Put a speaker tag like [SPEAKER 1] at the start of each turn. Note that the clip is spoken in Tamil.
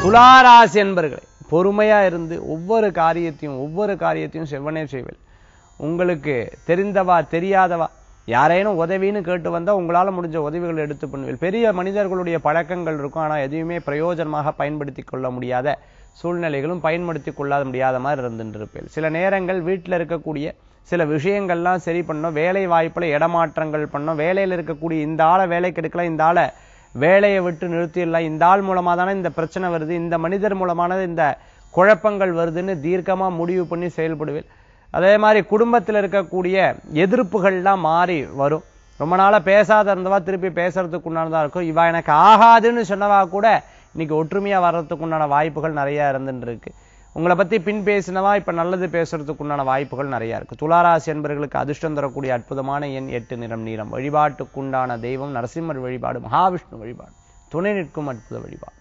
[SPEAKER 1] துளாராசி என்பர்களே, பொறுமையா இருந்து ஒவ்வொரு காரியத்தையும் செவ்வனே செய்வேன். உங்களுக்கு தெரிந்தவா தெரியாதவா யாரேனும் உதவின்னு கேட்டு வந்தா உங்களால முடிஞ்ச உதவிகளை எடுத்து பண்ணுவீர்கள். பெரிய மனிதர்களுடைய பழக்கங்கள் இருக்கும், ஆனா எதுவுமே பிரயோஜனமாக பயன்படுத்தி கொள்ள முடியாத சூழ்நிலைகளும் பயன்படுத்தி கொள்ளாத முடியாத மாதிரி இருந்துருப்பேன். சில நேரங்கள் வீட்டில் இருக்கக்கூடிய சில விஷயங்கள்லாம் சரி பண்ணோம், வேலை வாய்ப்புல இடமாற்றங்கள் பண்ணோம், வேலையில் இருக்கக்கூடிய இந்த ஆளை வேலைக்கு எடுக்கலாம், இந்த ஆளை வேலையை விட்டு நிறுத்திடலாம், இந்த ஆள் மூலமா தானே இந்த பிரச்சனை வருது, இந்த மனிதர் மூலமானது இந்த குழப்பங்கள் வருதுன்னு தீர்க்கமா முடிவு பண்ணி செயல்படுவேன். அதே மாதிரி குடும்பத்தில் இருக்கக்கூடிய எதிர்ப்புகள்லாம் மாறி வரும். ரொம்ப நாளா பேசாத இருந்தவா திருப்பி பேசுறதுக்கு உண்டானதா இருக்கும். இவா எனக்கு ஆகாதுன்னு சொன்னவா கூட இன்னைக்கு ஒற்றுமையா வர்றதுக்கு உண்டான வாய்ப்புகள் நிறைய இருந்துட்டு இருக்கு. உங்களை பத்தி பின் பேசினவா இப்ப நல்லது பேசுறதுக்கு உண்டான வாய்ப்புகள் நிறைய இருக்கு. துளாராசி என்பவர்களுக்கு அதிர்ஷ்டம் தரக்கூடிய அற்புதமான எண் 8, நிறம் நீலம். வழிபாட்டுக்குண்டான தெய்வம் நரசிம்மர் வழிபாடு, மகாவிஷ்ணு வழிபாடு, துணை நிற்கும் அற்புத வழிபாடு.